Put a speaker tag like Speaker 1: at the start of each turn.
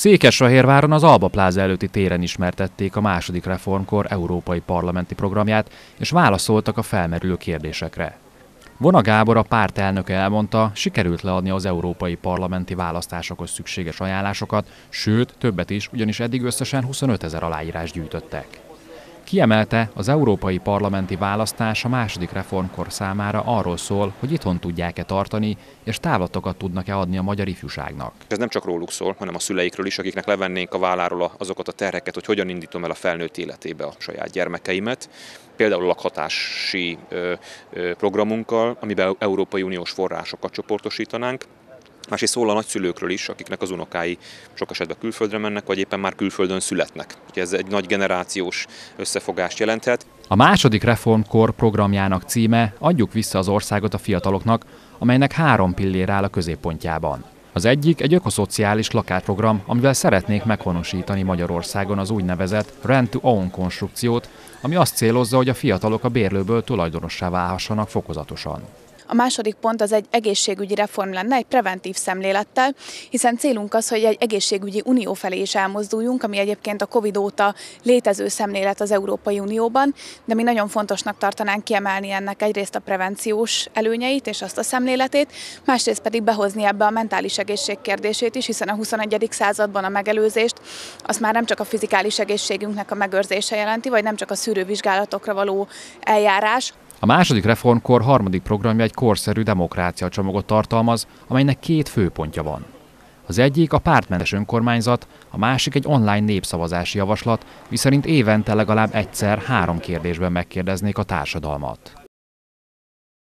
Speaker 1: Székesfehérváron az Alba Pláza előtti téren ismertették a második reformkor európai parlamenti programját, és válaszoltak a felmerülő kérdésekre. Vona Gábor, a párt elnöke elmondta, sikerült leadni az európai parlamenti választásokhoz szükséges ajánlásokat, sőt, többet is, ugyanis eddig összesen 25 000 aláírást gyűjtöttek. Kiemelte, az európai parlamenti választás a második reformkor számára arról szól, hogy itthon tudják-e tartani, és távlatokat tudnak-e adni a magyar ifjúságnak.
Speaker 2: Ez nem csak róluk szól, hanem a szüleikről is, akiknek levennénk a válláról azokat a terheket, hogy hogyan indítom el a felnőtt életébe a saját gyermekeimet. Például a lakhatási programunkkal, amiben Európai Uniós forrásokat csoportosítanánk. Másrészt szól a nagyszülőkről is, akiknek az unokái sok esetben külföldre mennek, vagy éppen már külföldön születnek. Úgyhogy ez egy nagy generációs összefogást jelenthet.
Speaker 1: A második reformkor programjának címe Adjuk vissza az országot a fiataloknak, amelynek 3 pillér áll a középpontjában. Az egyik egy ökoszociális lakásprogram, amivel szeretnék meghonosítani Magyarországon az úgynevezett rent-to-own konstrukciót, ami azt célozza, hogy a fiatalok a bérlőből tulajdonossá válhassanak fokozatosan.
Speaker 3: A második pont az egy egészségügyi reform lenne, egy preventív szemlélettel, hiszen célunk az, hogy egy egészségügyi unió felé is elmozduljunk, ami egyébként a Covid óta létező szemlélet az Európai Unióban, de mi nagyon fontosnak tartanánk kiemelni ennek egyrészt a prevenciós előnyeit és azt a szemléletét, másrészt pedig behozni ebbe a mentális egészség kérdését is, hiszen a 21. században a megelőzést az már nem csak a fizikális egészségünknek a megőrzése jelenti, vagy nem csak a szűrővizsgálatokra való eljárás.
Speaker 1: A második reformkor harmadik programja egy korszerű demokrácia csomagot tartalmaz, amelynek 2 főpontja van. Az egyik a pártmentes önkormányzat, a másik egy online népszavazási javaslat, miszerint évente legalább egyszer 3 kérdésben megkérdeznék a társadalmat.